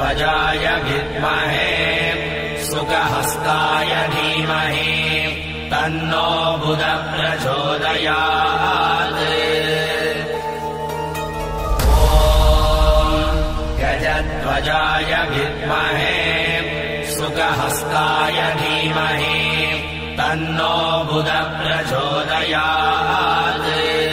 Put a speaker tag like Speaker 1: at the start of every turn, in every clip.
Speaker 1: गजध्वजाय विद्महे सुखहस्ताय धीमहि तन्नो बुधः प्रचोदयात्। गजध्वजाय विद्महे सुखहस्ताय धीमहि तन्नो बुधः प्रचोदयात्।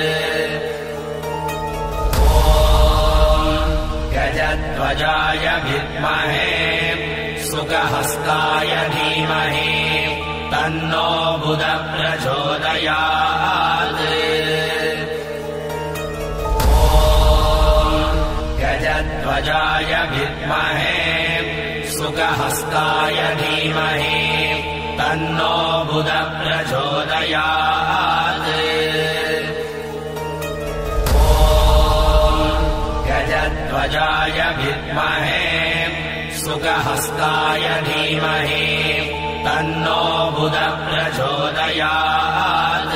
Speaker 1: गजध्वजाय विद्महे सुखहस्ताय धीमहि तन्नो बुधः प्रचोदयात्। गजध्वजाय विद्महे सुखहस्ताय धीमहि तन्नो बुधः प्रचोदयात्। गजध्वजाय विद्महे सुखहस्ताय धीमहि तन्नो बुधः प्रचोदयात्।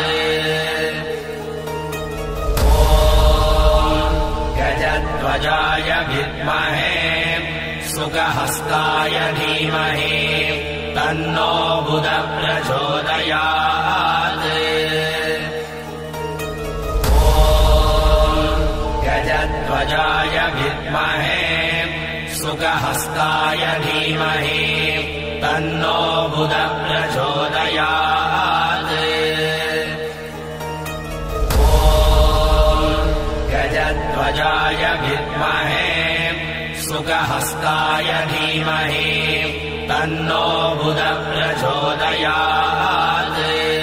Speaker 1: गजध्वजाय विद्महे सुखहस्ताय धीमहि तन्नो बुधः प्रचोदयात्। गजध्वजाय विद्महे सुखहस्ताय धीमहि तन्नो बुधः प्रचोदयात्। गजध्वजाय विद्महे सुखहस्ताय धीमहि तन्नो बुधः प्रचोदयात्।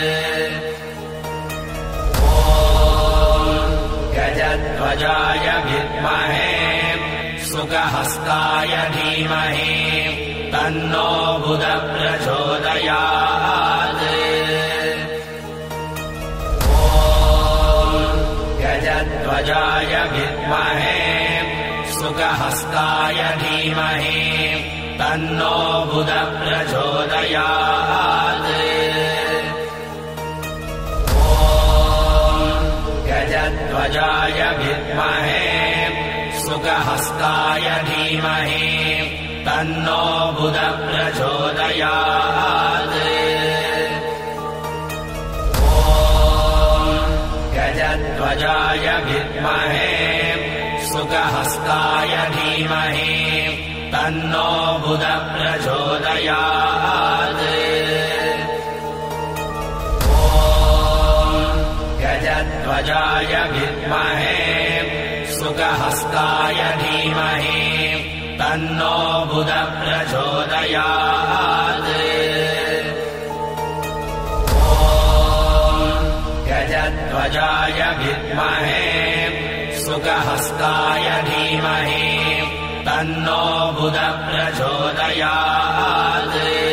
Speaker 1: गजध्वजाय विद्महे सुखहस्ताय धीमहि तन्नो बुधः प्रचोदयात्। गजध्वजाय विद्महे सुखहस्ताय धीमहि तन्नो बुधः प्रचोदयात्। गजध्वजाय विद्महे सुखहस्ताय धीमहि तन्नो बुधः प्रचोदयात्। गजध्वजाय विद्महे सुखहस्ताय धीमहि तन्नो बुधः प्रचोदयात्। गजध्वजाय विद्महे सुखहस्ताय धीमहि तन्नो बुधः प्रचोदयात्। गजध्वजाय विद्महे सुखहस्ताय धीमहि तन्नो बुधः प्रचोदयात्।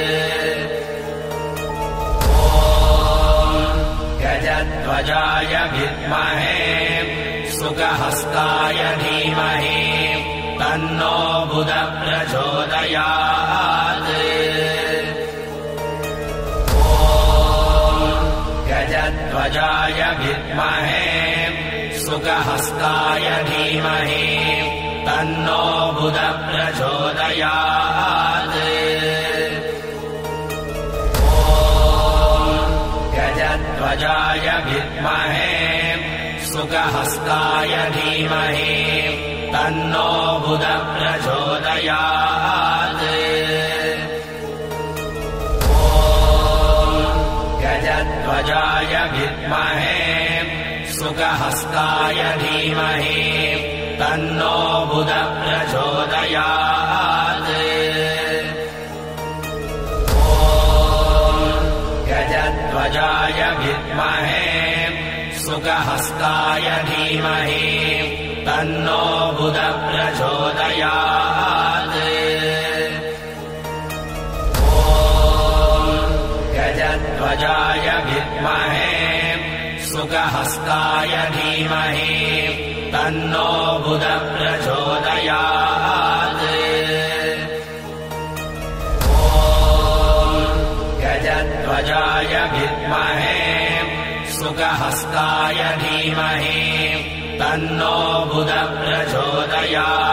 Speaker 1: गजध्वजाय विद्महे सुखहस्ताय धीमहि तन्नो बुधः प्रचोदयात्। गजध्वजाय विद्महे सुखहस्ताय धीमहि तन्नो बुधः प्रचोदयात्। गजध्वजाय विद्महे सुखहस्ताय धीमहि तन्नो बुधः प्रचोदयात्। गजध्वजाय विद्महे सुखहस्ताय धीमहि तन्नो बुधः प्रचोदयात्। गजध्वजाय विद्महे सुखहस्ताय धीमहि तन्नो बुधः प्रचोदयात्। गजध्वजाय विद्महे सुखहस्ताय धीमहि तन्नो बुधः प्रचोदयात्। गजध्वजाय विद्महे सुखहस्ताय धीमहि तन्नो बुधः प्रचोदयात्।